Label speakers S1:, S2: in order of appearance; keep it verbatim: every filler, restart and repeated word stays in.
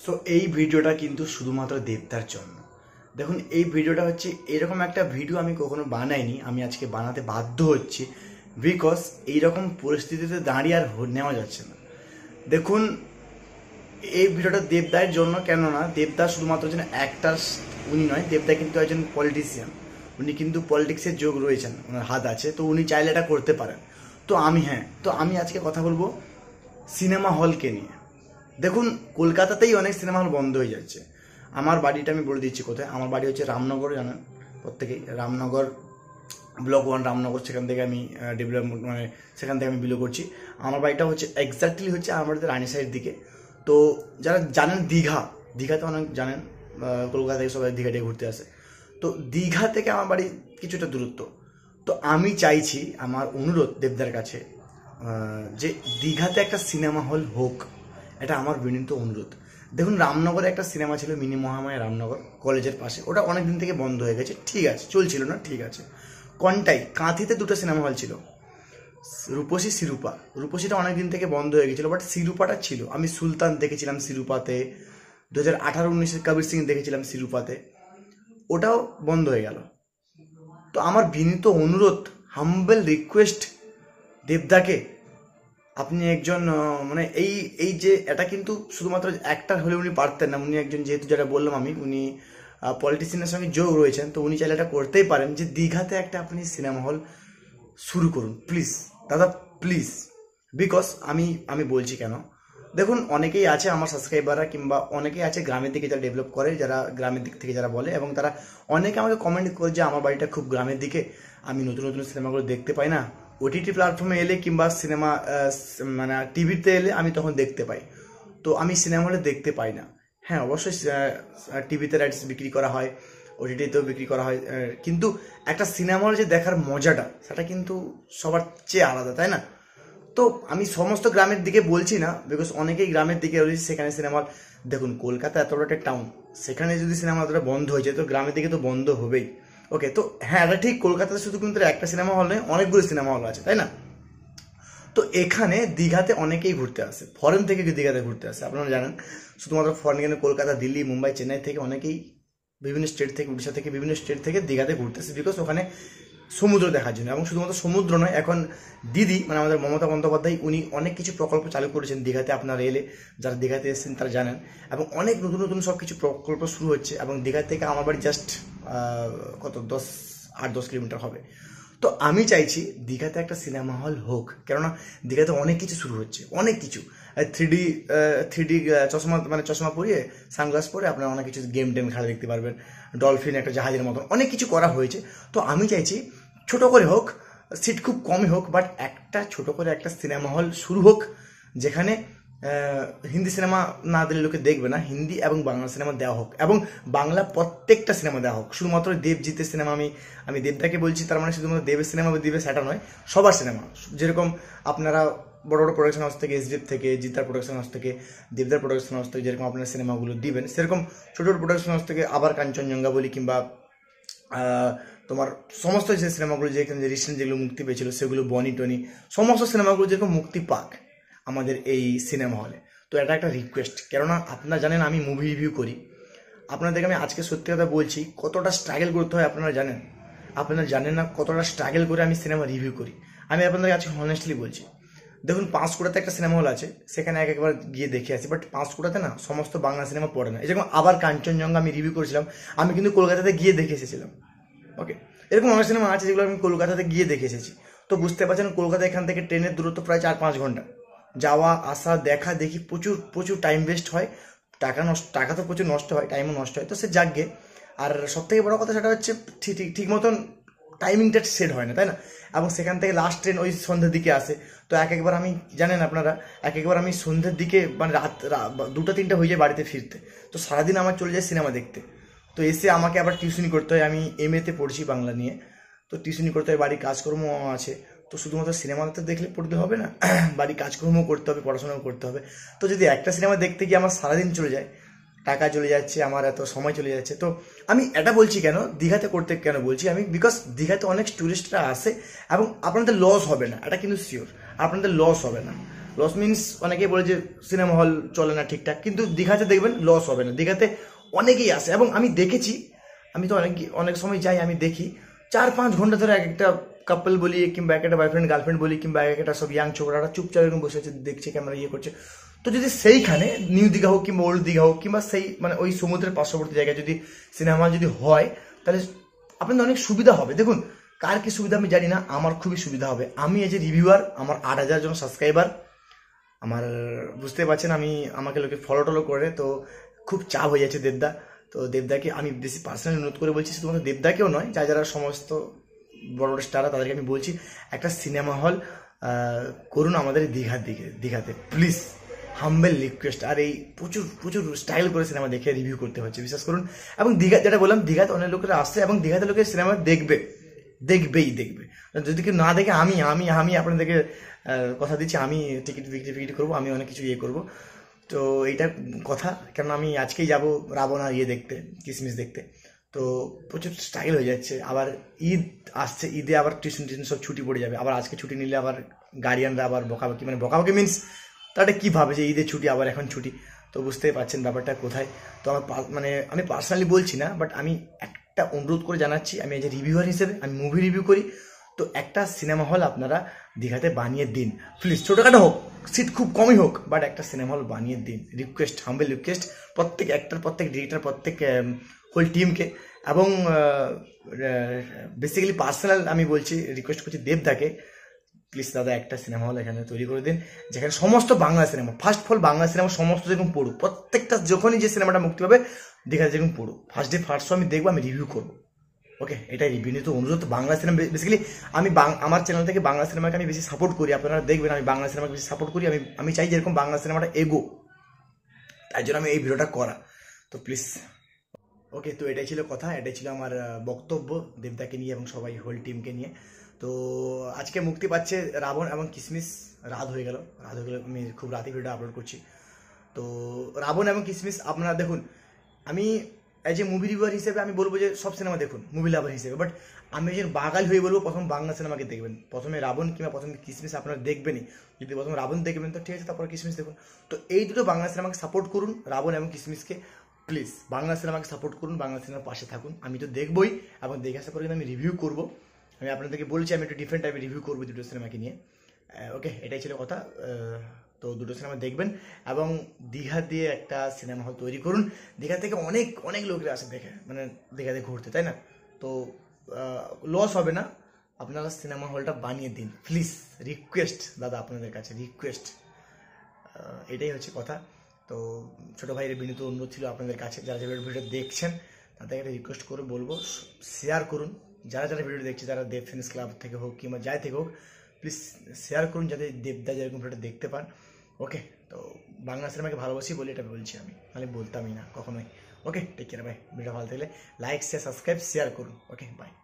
S1: So এই ভিডিওটা কিন্তু শুধুমাত্র দেবদার জন্য। দেখুন, এই ভিডিওটা হচ্ছে এরকম একটা ভিডিও আমি কখনো বানাইনি, আমি আজকে বানাতে বাধ্য হচ্ছি বিকজ এইরকম পরিস্থিতিতে দাঁড়িয়ে আর নেওয়া যাচ্ছে না। দেখুন, এই ভিডিওটা দেবদার জন্য, কেননা দেবদা শুধুমাত্র যেন অ্যাক্টার উনি নয়, দেবদা কিন্তু একজন পলিটিশিয়ান, উনি কিন্তু পলিটিক্সের যোগ রয়েছেন, ওনার হাত আছে, তো উনি চাইলে এটা করতে পারেন। তো আমি হ্যাঁ তো আমি আজকে কথা বলবো সিনেমা হলকে নিয়ে। দেখুন, কলকাতাতেই অনেক সিনেমা হল বন্ধ হয়ে যাচ্ছে। আমার বাড়িটা আমি বলে দিচ্ছি কোথায়। আমার বাড়ি হচ্ছে রামনগর, জানেন প্রত্যেকেই, রামনগর ব্লক ওয়ান রামনগর, সেখান থেকে আমি ডেভেলপমেন্ট মানে সেখান থেকে আমি বিলো করছি। আমার বাড়িটা হচ্ছে এক্স্যাক্টলি হচ্ছে আমার বাড়িতে রানী সাইড দিকে। তো যারা জানেন দীঘা, দীঘাতে অনেক জানেন, কলকাতা থেকে সবাই দীঘা থেকে ঘুরতে আসে, তো দীঘা থেকে আমার বাড়ি কিছুটা দূরত্ব। তো আমি চাইছি, আমার অনুরোধ দেবদার কাছে, যে দীঘাতে একটা সিনেমা হল হোক, এটা আমার বিনীত অনুরোধ। দেখুন, রামনগরে একটা সিনেমা ছিল মিনি মহামায়া রামনগর, কলেজের পাশে, ওটা অনেক দিন থেকে বন্ধ হয়ে গেছে, ঠিক আছে, চলছিল না, ঠিক আছে। কন্টাই কাঁথিতে দুটো সিনেমা হল ছিল, রূপসী শিরূপা। রূপসীটা অনেক দিন থেকে বন্ধ হয়ে গেছিলো, বাট শিরূপাটা ছিল। আমি সুলতান দেখেছিলাম শিরূপাতে, দু হাজার আঠারো উনিশের কবির সিং দেখেছিলাম শিরূপাতে, ওটাও বন্ধ হয়ে গেল। তো আমার বিনীত অনুরোধ, হাম্বল রিকোয়েস্ট দেবদাকে, আপনি একজন মানে এই এই যে এটা কিন্তু শুধুমাত্র অ্যাক্টার হলে উনি পারতেন না, উনি একজন, যেহেতু যেটা বললাম আমি, উনি পলিটিশিয়ানের সঙ্গে যোগ রয়েছেন, তো উনি চাইলে এটা করতেই পারেন যে দীঘাতে একটা আপনি সিনেমা হল শুরু করুন প্লিজ দাদা, প্লিজ। বিকজ আমি আমি বলছি কেন, দেখুন, অনেকেই আছে আমার সাবস্ক্রাইবাররা, কিংবা অনেকেই আছে গ্রামের দিকে যারা ডেভেলপ করে, যারা গ্রামের দিক থেকে যারা বলে, এবং তারা অনেকে আমাকে কমেন্ট করে যে আমার বাড়িটা খুব গ্রামের দিকে, আমি নতুন নতুন সিনেমাগুলো দেখতে পাই না, ওটিটি প্ল্যাটফর্মে এলে কিংবা সিনেমা মানে টিভিতে এলে আমি তখন দেখতে পাই, তো আমি সিনেমা হলে দেখতে পাই না। হ্যাঁ, অবশ্যই টিভিতে রাইটস বিক্রি করা হয়, ওটিটিতেও বিক্রি করা হয়, কিন্তু একটা সিনেমা হলে যে দেখার মজাটা, সেটা কিন্তু সবার চেয়ে আলাদা, তাই না? তো আমি সমস্ত গ্রামের দিকে বলছি না, বিকজ অনেকেই গ্রামের দিকে রয়েছে, সেখানে সিনেমা হল, দেখুন কলকাতা এত বড় একটা টাউন, সেখানে যদি সিনেমা হলটা বন্ধ হয়ে যায়, তো গ্রামের দিকে তো বন্ধ হবেই। ওকে, তো হ্যাঁ, এটা ঠিক, কলকাতাতে শুধু কিন্তু একটা সিনেমা হল নয়, অনেকগুলো সিনেমা হল আছে, তাই না? তো এখানে দীঘাতে অনেকেই ঘুরতে আসে, ফরেন থেকে দীঘাতে ঘুরতে আসে, আপনারা জানেন। শুধুমাত্র ফরেন কেন, কলকাতা, দিল্লি, মুম্বাই, চেন্নাই থেকে অনেকেই, বিভিন্ন স্টেট থেকে, উড়িষ্যা থেকে, বিভিন্ন স্টেট থেকে দীঘাতে ঘুরতে আসে, বিকজ ওখানে সমুদ্র দেখার জন্য। এবং শুধুমাত্র সমুদ্র নয়, এখন দিদি মানে আমাদের মমতা বন্দ্যোপাধ্যায়, উনি অনেক কিছু প্রকল্প চালু করেছেন দীঘাতে, আপনারা এলে যারা দীঘাতে এসেছেন তারা জানেন, এবং অনেক নতুন নতুন সব কিছু প্রকল্প শুরু হচ্ছে। এবং দীঘা থেকে আমার বাড়ি জাস্ট কত দশ আট দশ কিলোমিটার হবে। তো আমি চাইছি দীঘাতে একটা সিনেমা হল হোক, কেননা দীঘাতে অনেক কিছু শুরু হচ্ছে, অনেক কিছু, থ্রি ডি থ্রি ডি চশমা মানে চশমা পরিয়ে, সানগ্লাস পরে আপনারা অনেক কিছু গেম টেম খেলা দেখতে পারবেন, ডলফিন একটা জাহাজের মতন অনেক কিছু করা হয়েছে। তো আমি চাইছি ছোট করে হোক, সিট খুব কমই হোক, বাট একটা ছোট করে একটা সিনেমা হল শুরু হোক, যেখানে হিন্দি সিনেমা না দিলে লোকে দেখবে না, হিন্দি এবং বাংলা সিনেমা দেওয়া হোক, এবং বাংলা প্রত্যেকটা সিনেমা দেওয়া হোক। শুধুমাত্র দেবজিতের সিনেমা, আমি আমি দেবদাকে বলছি, তার মানে শুধুমাত্র দেবের সিনেমা দিবে সেটা নয়, সবার সিনেমা। যেরকম আপনারা বড় বড় প্রোডাকশন হাউস থেকে, এসডিএফ থেকে, জিতার প্রোডাকশন হাউস থেকে, দেবদার প্রোডাকশন হাউস থেকে যেরকম আপনার সিনেমাগুলো দিবেন, সেরকম ছোটো ছোটো প্রোডাকশন হাউস থেকে আবার কাঞ্চনজঙ্ঘা বলি, কিংবা তোমার সমস্ত যে সিনেমাগুলো যেখানে যে রিসেন্ট যেগুলো মুক্তি পেয়েছিল, সেগুলো বনি টনি, সমস্ত সিনেমাগুলো যেরকম মুক্তি পাক আমাদের এই সিনেমা হলে। তো এটা একটা রিকোয়েস্ট, কেননা আপনারা জানেন আমি মুভি রিভিউ করি, আপনাদেরকে আমি আজকে সত্যি কথা বলছি, কতটা স্ট্রাগল করতে হয় আপনারা জানেন, আপনারা জানেন না কতটা স্ট্রাগল করে আমি সিনেমা রিভিউ করি। আমি আপনাদের আজকে হনেস্টলি বলছি, দেখুন পাঁশকুড়াতে একটা সিনেমা হল আছে, সেখানে এক একবার গিয়ে দেখে আসি, বাট পাঁশকুড়াতে না সমস্ত বাংলা সিনেমা পড়ে না। এরকম আবার কাঞ্চনজঙ্ঘা আমি রিভিউ করেছিলাম, আমি কিন্তু কলকাতাতে গিয়ে দেখে এসেছিলাম। ওকে, এরকম অনেক সিনেমা আছে যেগুলো আমি কলকাতাতে গিয়ে দেখে এসেছি। তো বুঝতে পারছেন, কলকাতা এখান থেকে ট্রেনের দূরত্ব প্রায় চার পাঁচ ঘন্টা, যাওয়া আসা দেখা দেখি প্রচুর প্রচুর টাইম ওয়েস্ট হয়, টাকা নষ্ট, টাকা তো প্রচুর নষ্ট হয়, টাইমও নষ্ট হয়, তো সে জাগে। আর সব থেকে বড় কথা সেটা হচ্ছে ঠিক ঠিক মতন টাইমিংটা সেট হয় না, তাই না? এবং সেখান থেকে লাস্ট ট্রেন ওই সন্ধ্যের দিকে আসে, তো এক একবার আমি, জানেন আপনারা, এক একবার আমি সন্ধ্যের দিকে মানে রাত দুটা তিনটা হয়ে যায় বাড়িতে ফিরতে, তো সারাদিন আমার চলে যায় সিনেমা দেখতে। তো এসে আমাকে আবার টিউশনি করতে হয়, আমি এম এতে পড়ছি বাংলা নিয়ে, তো টিউশনি করতে হয়, বাড়ির কাজকর্ম আছে, তো শুধুমাত্র সিনেমাতে দেখলে পড়তে হবে না, বাড়ির কাজকর্মও করতে হবে, পড়াশোনাও করতে হবে। তো যদি একটা সিনেমা দেখতে গিয়ে আমার সারাদিন চলে যায়, টাকা চলে যাচ্ছে, আমার এত সময় চলে যাচ্ছে। তো আমি এটা বলছি কেন, দীঘাতে করতে কেন বলছি আমি, বিকজ দীঘাতে অনেক টুরিস্টরা আসে, এবং আপনাদের লস হবে না, এটা কিন্তু শিওর, আপনাদের লস হবে না। লস মিনস অনেকেই বলে যে সিনেমা হল চলে না ঠিকঠাক, কিন্তু দীঘাতে দেখবেন লস হবে না। দীঘাতে অনেকেই আসে এবং আমি দেখেছি, আমি তো অনেক অনেক সময় যাই, আমি দেখি চার পাঁচ ঘন্টা ধরে এক একটা কাপল বলি কিংবা এক একটা বয়ফ্রেন্ড গার্লফ্রেন্ড বলি কিংবা এক একটা সব ইয়াং ছোকরারা চুপচাপ এরকম বসে আছে, দেখছে ক্যামেরা ইয়ে করছে। তো যদি সেইখানে নিউ দীঘা হোক কিংবা ওল্ড দীঘা হোক কিংবা সেই মানে ওই সমুদ্রের পার্শ্ববর্তী জায়গায় যদি সিনেমা যদি হয়, তাহলে আপনাদের অনেক সুবিধা হবে। দেখুন কার কি সুবিধা আমি জানি না, আমার খুবই সুবিধা হবে। আমি এজ এ রিভিউয়ার, আমার আট হাজার জন সাবস্ক্রাইবার, আমার বুঝতে পারছেন আমি আমাকে লোকে ফলো টলো করে, তো খুব চাপ হয়ে যাচ্ছে দেবদা। তো দেবদাকে আমি বেশি পার্সোনালি অনুরোধ করে বলছি, শুধুমাত্র দেবদাকেও নয়, যা যারা সমস্ত বড় বড় স্টাররা তাদেরকে আমি বলছি একটা সিনেমা হল করুন আমাদের দীঘার দিকে, দীঘাতে প্লিজ, হাম্বেল রিকোয়েস্ট। আর এই প্রচুর প্রচুর স্টাইল করে সিনেমা দেখে রিভিউ করতে হচ্ছে, বিশ্বাস করুন। এবং দীঘা যেটা বললাম, দীঘাতে অনেক লোকেরা আসছে এবং দীঘাতে লোকের সিনেমা দেখবে, দেখবেই দেখবে। যদি কেউ না দেখে, আমি আমি আমি আপনাদেরকে কথা দিচ্ছি, আমি টিকিট বিক্রি ফিক্রি করবো, আমি অনেক কিছু ইয়ে করবো। তো এইটা কথা, কেন আমি আজকেই যাব রাবণ আর ইয়ে দেখতে, কিসমিস দেখতে। তো প্রচুর স্টাইল হয়ে যাচ্ছে। আবার ঈদ আসছে, ঈদে আবার টিউশন টিউশন সব ছুটি পড়ে যাবে। আবার আজকে ছুটি নিলে আবার গার্ডিয়ানরা আবার বকাবকি, মানে বকাবকি মিনস তাটা কী ভাবে যে ঈদের ছুটি আবার এখন ছুটি, তো বুঝতেই পারছেন ব্যাপারটা কোথায়। তো আমার মানে আমি পার্সোনালি বলছি না, বাট আমি একটা অনুরোধ করে জানাচ্ছি, আমি এজ এ রিভিউয়ার হিসেবে আমি মুভি রিভিউ করি, তো একটা সিনেমা হল আপনারা দীঘাতে বানিয়ে দিন প্লিজ, ছোটোখাটো হোক, সিট খুব কমই হোক, বাট একটা সিনেমা হল বানিয়ে দিন। রিকোয়েস্ট, হাম্বেল রিকোয়েস্ট প্রত্যেক অ্যাক্টর, প্রত্যেক ডিরেক্টর, প্রত্যেক হোল টিমকে। এবং বেসিক্যালি পার্সোনাল আমি বলছি, রিকোয়েস্ট করছি দেবদাকে, প্লিজ দাদা একটা সিনেমা হল এখানে তৈরি করে দিন, যেখানে সমস্ত Bangla cinema, first of all Bangla cinema সমস্ত যেরকম পড়ুক, প্রত্যেকটা যখনই যে সিনেমাটা মুক্তি পাবে দীঘাতে যেরকম পড়ুক, ফার্স্ট ডে ফার্স্ট শো আমি দেখবো, আমি রিভিউ করবো। ওকে, এটাই বিনীত অনুরোধ। বাংলা সিনেমা বেসিক্যালি আমি আমার চ্যানেল থেকে বাংলা সিনেমাকে আমি বেশি সাপোর্ট করি, আপনারা দেখবেন আমি বাংলা সিনেমাকে বেশি সাপোর্ট করি। আমি আমি চাই যেরকম বাংলা সিনেমাটা এগো, তাই জন্য আমি এই ভিডিওটা করা। তো প্লিজ, ওকে, তো এটাই ছিল কথা, এটাই ছিল আমার বক্তব্য দেবদাকে নিয়ে এবং সবাই হোল টিমকে নিয়ে। তো আজকে মুক্তি পাচ্ছে রাবণ এবং কিসমিস, রাত হয়ে গেল, রাত হয়ে গেল, আমি খুব রাতে ভিডিও আপলোড করছি। তো রাবণ এবং কিসমিস আপনারা দেখুন, আমি এজ এ মুভি রিভিউয়ার হিসেবে আমি বলবো যে সব সিনেমা দেখুন মুভি লাভার হিসেবে, বাট আমি যে বাঙালি হয়ে বলবো প্রথম বাংলা সিনেমাকে দেখবেন, প্রথমে রাবণ কিংবা প্রথমে কিসমিস আপনারা দেখবেনই। যদি প্রথমে রাবণ দেখবেন তো ঠিক আছে, তারপর কিসমিস দেখুন। তো এই দুটো বাংলা সিনেমাকে সাপোর্ট করুন, রাবণ এবং কিসমিসকে প্লিজ বাংলা সিনেমাকে সাপোর্ট করুন, বাংলা সিনেমার পাশে থাকুন। আমি তো দেখবই এবং দেখে আসার পরে কিন্তু আমি রিভিউ করবো। আমি আপনাদেরকে বলছি আমি একটু ডিফারেন্ট টাইপের রিভিউ করবো দুটো সিনেমাকে নিয়ে। ওকে, এটাই ছিল কথা। তো দুটো সিনেমা দেখবেন এবং দীঘা দিয়ে একটা সিনেমা হল তৈরি করুন। দীঘা থেকে অনেক অনেক লোকেরা আসে দেখে, মানে দীঘাতে ঘুরতে, তাই না? তো লস হবে না, আপনারা সিনেমা হলটা বানিয়ে দিন প্লিজ, রিকোয়েস্ট দাদা আপনাদের কাছে, রিকোয়েস্ট। এটাই হচ্ছে কথা। তো ছোটো ভাইয়ের বিনীত অনুরোধ ছিল আপনাদের কাছে, যারা যারা ভিডিও দেখছেন তাদেরকে একটা রিকোয়েস্ট করে বলবো, শেয়ার করুন। যারা যারা ভিডিও দেখছে, যারা দেব ফিল্মস ক্লাব থেকে হোক কিংবা যাই থেকে হোক, প্লিজ শেয়ার করুন যাতে দেবদা যেরকম ভিডিও দেখতে পান। ওকে, তো বাংলা সিনেমাকে ভালোবাসি বলে এটা বলছি আমি, তাহলে বলতামই না কখনোই। Okay, take care, bye. Video ভালো থাকলে লাইক শেয়ার সাবস্ক্রাইব শেয়ার করুন। Okay, by.